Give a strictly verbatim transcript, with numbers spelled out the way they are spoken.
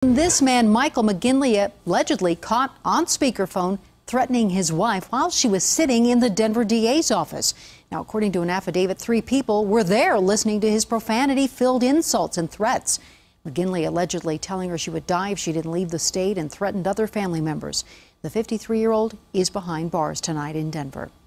This man, Michael McGinley, allegedly caught on speakerphone threatening his wife while she was sitting in the Denver D A's office. Now, according to an affidavit, three people were there listening to his profanity-filled insults and threats. McGinley allegedly telling her she would die if she didn't leave the state and threatened other family members. The fifty-three-year-old is behind bars tonight in Denver.